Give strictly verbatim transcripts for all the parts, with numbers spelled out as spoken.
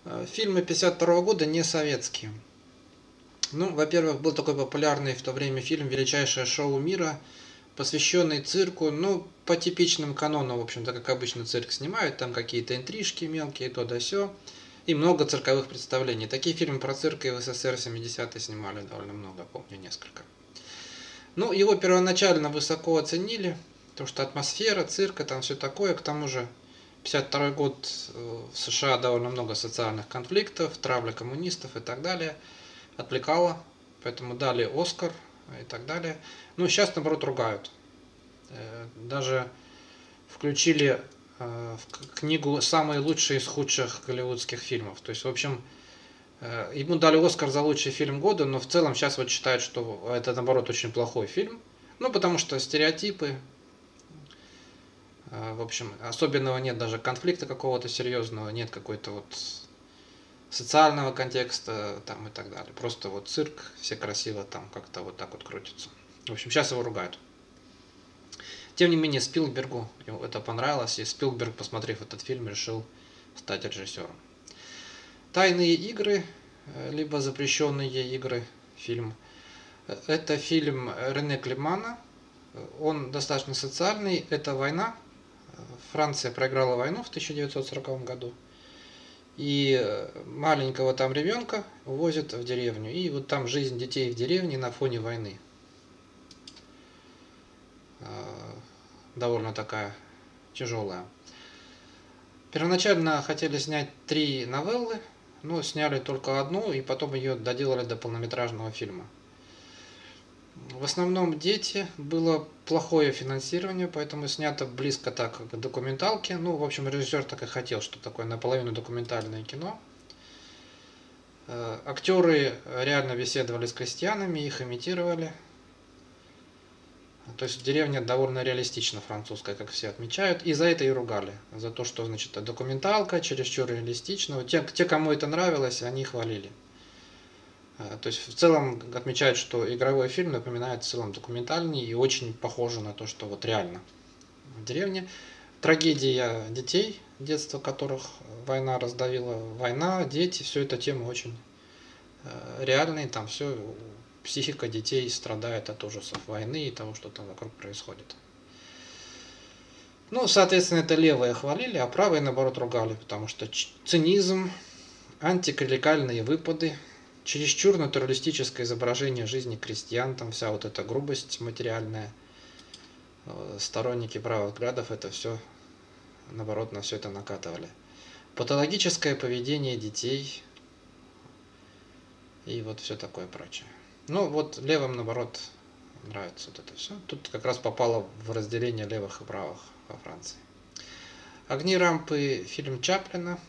Фильмы пятьдесят второго года не советские. Ну, во-первых, был такой популярный в то время фильм «Величайшее шоу мира», посвященный цирку, ну, по типичным канонам, в общем-то, как обычно цирк снимают, там какие-то интрижки мелкие, то да сё, и много цирковых представлений. Такие фильмы про цирк и в СССР в семидесятые снимали довольно много, помню, несколько. Ну, его первоначально высоко оценили, потому что атмосфера, цирка, там все такое, к тому же пятьдесят второй год в США довольно много социальных конфликтов, травля коммунистов и так далее, отвлекало, поэтому дали Оскар и так далее. Ну, сейчас, наоборот, ругают. Даже включили в книгу «Самые лучшие из худших голливудских фильмов». То есть, в общем, ему дали Оскар за лучший фильм года, но в целом сейчас вот считают, что это, наоборот, очень плохой фильм. Ну, потому что стереотипы, в общем, особенного нет, даже конфликта какого-то серьезного, нет какой-то вот социального контекста там и так далее. Просто вот цирк, все красиво там как-то вот так вот крутятся. В общем, сейчас его ругают. Тем не менее, Спилбергу это понравилось, и Спилберг, посмотрев этот фильм, решил стать режиссером. «Тайные игры», либо «Запрещенные игры», фильм. Это фильм Рене Климана. Он достаточно социальный. Это война. Франция проиграла войну в тысяча девятьсот сороковом году. И маленького там ребенка увозят в деревню. И вот там жизнь детей в деревне на фоне войны. Довольно такая тяжелая. Первоначально хотели снять три новеллы, но сняли только одну, и потом ее доделали до полнометражного фильма. В основном дети, было плохое финансирование, поэтому снято близко так к документалке. Ну, в общем, режиссер так и хотел, что такое наполовину документальное кино. Актеры реально беседовали с крестьянами, их имитировали. То есть деревня довольно реалистично французская, как все отмечают, и за это и ругали. За то, что, значит, документалка чересчур реалистична. Те, те, кому это нравилось, они хвалили. То есть в целом отмечают, что игровой фильм напоминает в целом документальный и очень похоже на то, что вот реально в деревне. Трагедия детей, детство которых война раздавила. Война, дети, все это темы очень реальные, там все... Психика детей страдает от ужасов войны и того, что там вокруг происходит. Ну, соответственно, это левые хвалили, а правые, наоборот, ругали, потому что цинизм, антиклерикальные выпады, чересчур натуралистическое изображение жизни крестьян, там вся вот эта грубость материальная, сторонники правых взглядов это все, наоборот, на все это накатывали. Патологическое поведение детей и вот все такое прочее. Ну, вот левым, наоборот, нравится вот это все. Тут как раз попало в разделение левых и правых во Франции. «Огни рампы» – фильм Чаплина.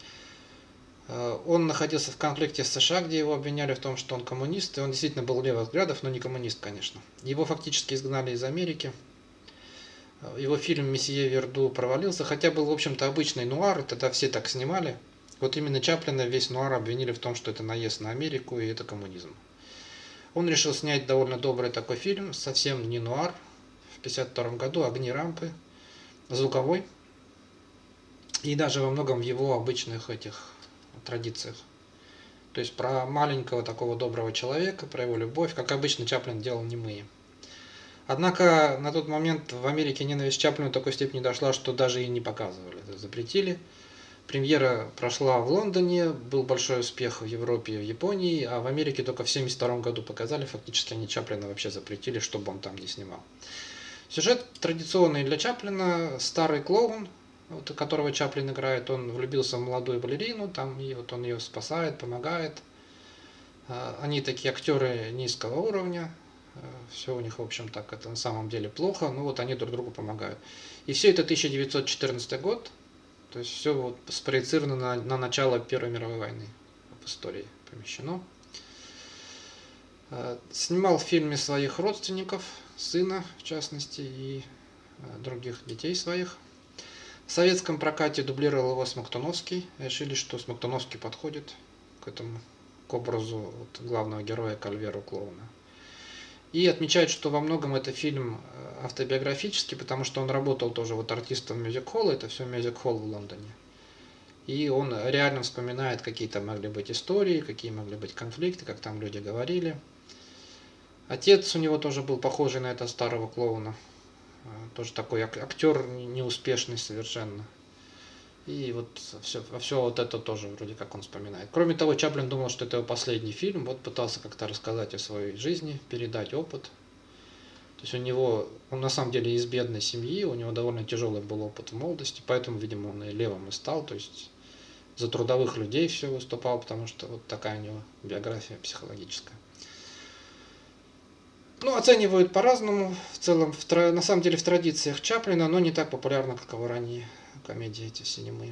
Он находился в конфликте с США, где его обвиняли в том, что он коммунист. И он действительно был левых взглядов, но не коммунист, конечно. Его фактически изгнали из Америки. Его фильм «Месье Верду» провалился, хотя был, в общем-то, обычный нуар, тогда все так снимали. Вот именно Чаплина весь нуар обвинили в том, что это наезд на Америку и это коммунизм. Он решил снять довольно добрый такой фильм, совсем не нуар, в пятьдесят втором году «Огни рампы», звуковой, и даже во многом в его обычных этих традициях. То есть про маленького такого доброго человека, про его любовь, как обычно Чаплин делал немые. Однако на тот момент в Америке ненависть к Чаплину до такой степени дошла, что даже и не показывали, это запретили. Премьера прошла в Лондоне, был большой успех в Европе и в Японии, а в Америке только в семьдесят втором году показали, фактически они Чаплина вообще запретили, чтобы он там не снимал. Сюжет традиционный для Чаплина, старый клоун, вот, которого Чаплин играет, он влюбился в молодую балерину, там, и вот он ее спасает, помогает. Они такие актеры низкого уровня, все у них, в общем, так это на самом деле плохо, но вот они друг другу помогают. И все это тысяча девятьсот четырнадцатый год. То есть все вот спроецировано на, на начало Первой мировой войны в истории помещено. Снимал в фильме своих родственников, сына в частности, и других детей своих. В советском прокате дублировал его Смоктуновский. Решили, что Смоктуновский подходит к этому, к образу вот главного героя Кальверу клоуна. И отмечают, что во многом это фильм автобиографический, потому что он работал тоже вот артистом мюзик-холла, это все мюзик-холл в Лондоне. И он реально вспоминает, какие там могли быть истории, какие могли быть конфликты, как там люди говорили. Отец у него тоже был похожий на этого старого клоуна. Тоже такой актер неуспешный совершенно. И вот все, все вот это тоже вроде как он вспоминает. Кроме того, Чаплин думал, что это его последний фильм. Вот пытался как-то рассказать о своей жизни, передать опыт. То есть у него, он на самом деле из бедной семьи, у него довольно тяжелый был опыт в молодости, поэтому, видимо, он и левым и стал. То есть за трудовых людей все выступал, потому что вот такая у него биография психологическая. Ну, оценивают по-разному. В целом, в, на самом деле, в традициях Чаплина, но не так популярно, как его ранние комедии эти все немые.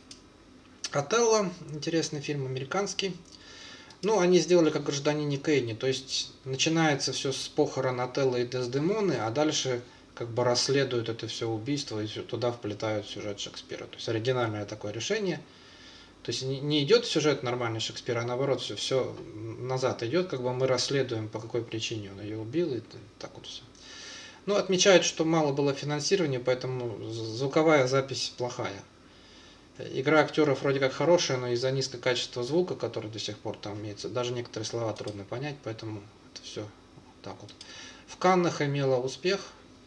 «Отелло» – интересный фильм, американский. Ну, они сделали как «Гражданине Кейни», то есть начинается все с похорон Отелло и Дездемоны, а дальше как бы расследуют это все убийство и туда вплетают сюжет Шекспира. То есть оригинальное такое решение. То есть не идет сюжет нормальный Шекспира, а наоборот все, все назад идет, как бы мы расследуем, по какой причине он ее убил, и так вот все. Ну, отмечают, что мало было финансирования, поэтому звуковая запись плохая. Игра актеров вроде как хорошая, но из-за низкого качества звука, который до сих пор там имеется, даже некоторые слова трудно понять, поэтому это все так вот. В Каннах имела успех,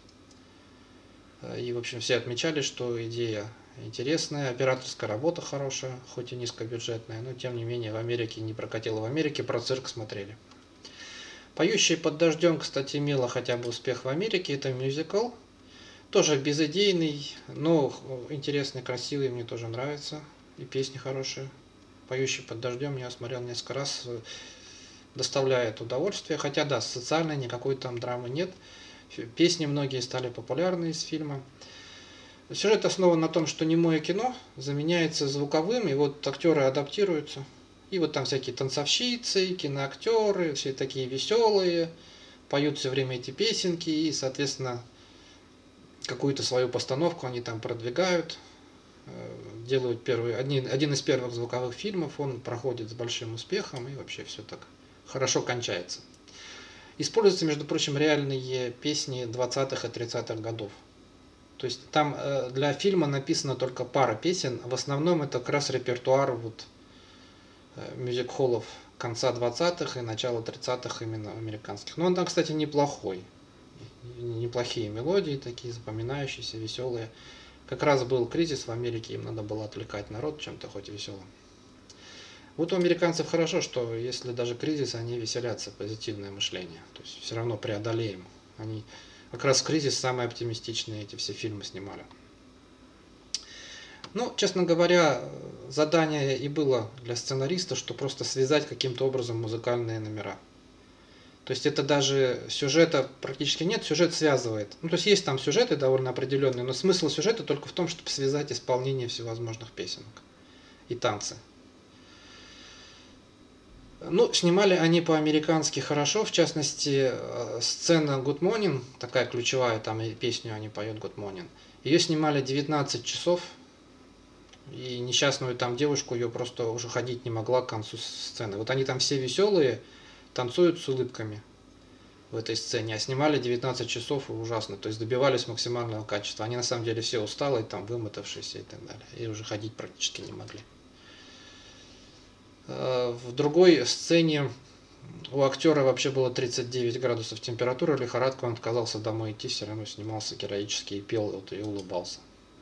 и, в общем, все отмечали, что идея интересная, операторская работа хорошая, хоть и низкобюджетная, но тем не менее в Америке не прокатило. В Америке про цирк смотрели. «Поющие под дождем», кстати, имела хотя бы успех в Америке, это мюзикл. Тоже безыдейный, но интересный, красивый, мне тоже нравится. И песни хорошие. «Поющий под дождем» я смотрел несколько раз, доставляет удовольствие. Хотя да, социальной никакой там драмы нет. Песни многие стали популярны из фильма. Сюжет основан на том, что немое кино заменяется звуковым, и вот актеры адаптируются. И вот там всякие танцовщицы, киноактеры, все такие веселые, поют все время эти песенки, и, соответственно, какую-то свою постановку они там продвигают, делают первый, один, один из первых звуковых фильмов, он проходит с большим успехом, и вообще все так хорошо кончается. Используются, между прочим, реальные песни двадцатых и тридцатых годов. То есть там для фильма написано только пара песен, в основном это как раз репертуар вот мюзик-холлов конца двадцатых и начала тридцатых именно американских. Но он там, кстати, неплохой. Неплохие мелодии такие, запоминающиеся, веселые. Как раз был кризис в Америке, им надо было отвлекать народ чем-то хоть и веселым. Вот у американцев хорошо, что если даже кризис, они веселятся, позитивное мышление. То есть все равно преодолеем. Они как раз в кризис самые оптимистичные эти все фильмы снимали. Ну, честно говоря, задание и было для сценариста, что просто связать каким-то образом музыкальные номера. То есть это даже сюжета практически нет, сюжет связывает. Ну, то есть есть там сюжеты довольно определенные, но смысл сюжета только в том, чтобы связать исполнение всевозможных песенок и танцы. Ну, снимали они по-американски хорошо, в частности, сцена Good Morning, такая ключевая, там и песню они поют Good Morning, ее снимали девятнадцать часов, и несчастную там девушку, ее просто уже ходить не могла к концу сцены. Вот они там все веселые, танцуют с улыбками в этой сцене, а снимали девятнадцать часов и ужасно, то есть добивались максимального качества. Они на самом деле все усталые, там вымотавшиеся и так далее, и уже ходить практически не могли. В другой сцене у актера вообще было тридцать девять градусов температуры, лихорадка, он отказался домой идти, все равно снимался героически и пел вот, и улыбался.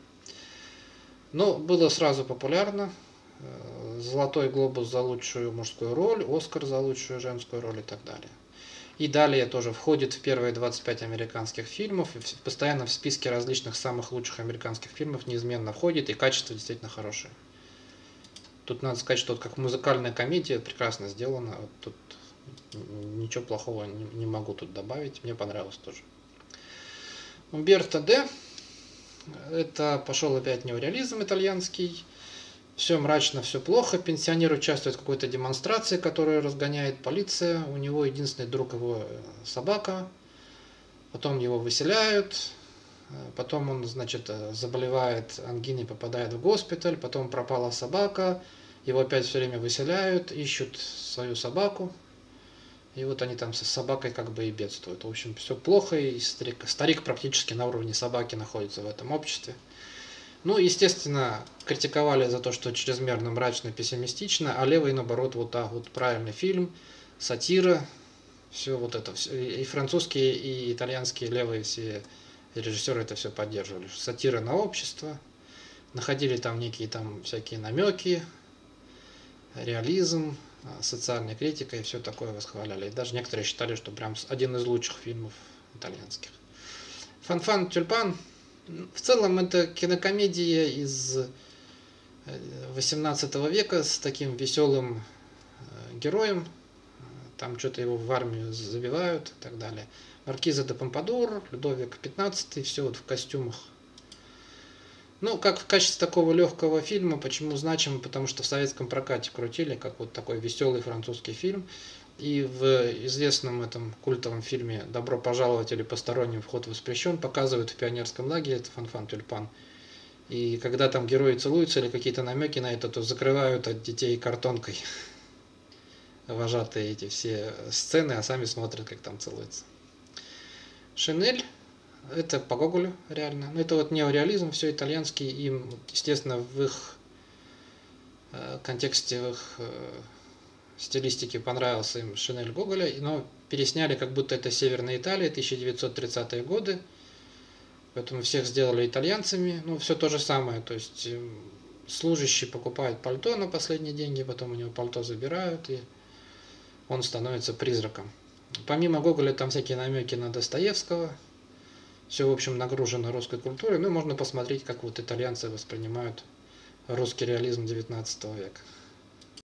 Но было сразу популярно. Золотой глобус за лучшую мужскую роль, Оскар за лучшую женскую роль и так далее. И далее тоже входит в первые двадцать пять американских фильмов, и постоянно в списке различных самых лучших американских фильмов неизменно входит, и качество действительно хорошее. Тут надо сказать, что вот как музыкальная комедия прекрасно сделана, вот тут ничего плохого не, не могу тут добавить, мне понравилось тоже. Умберто Д. Это пошел опять неореализм итальянский. Все мрачно, все плохо. Пенсионер участвует в какой-то демонстрации, которую разгоняет полиция. У него единственный друг его собака. Потом его выселяют. Потом он, значит, заболевает ангиной, попадает в госпиталь. Потом пропала собака. Его опять все время выселяют. Ищут свою собаку. И вот они там с собакой как бы и бедствуют. В общем, все плохо. И старик, старик практически на уровне собаки находится в этом обществе. Ну, естественно, критиковали за то, что чрезмерно мрачно, пессимистично, а левые, наоборот, вот так вот правильный фильм, сатира, все вот это. И французские, и итальянские левые все режиссеры это все поддерживали. Сатира на общество, находили там некие там всякие намеки, реализм, социальная критика и все такое восхваляли. И даже некоторые считали, что прям один из лучших фильмов итальянских. Фан-фан тюльпан. В целом это кинокомедия из восемнадцатого века с таким веселым героем. Там что-то его в армию забивают и так далее. Маркиза де Помпадур, Людовик пятнадцатый, все вот в костюмах. Ну, как в качестве такого легкого фильма, почему значимо? Потому что в советском прокате крутили, как вот такой веселый французский фильм. И в известном этом культовом фильме «Добро пожаловать» или «Посторонним вход воспрещен» показывают в пионерском лагере, это «Фан-фан тюльпан». И когда там герои целуются или какие-то намеки на это, то закрывают от детей картонкой вожатые эти все сцены, а сами смотрят, как там целуются. Шинель. Это по Гоголю, реально. Ну, это вот неореализм, все итальянский. Им, естественно, в их э, контексте, в их э, стилистике понравился им Шинель Гоголя, но пересняли, как будто это Северная Италия, тысяча девятьсот тридцатые годы. Поэтому всех сделали итальянцами. Ну, все то же самое. То есть э, служащий покупает пальто на последние деньги, потом у него пальто забирают, и он становится призраком. Помимо Гоголя там всякие намеки на Достоевского. Все, в общем, нагружено русской культурой. Ну, можно посмотреть, как вот итальянцы воспринимают русский реализм девятнадцатого века.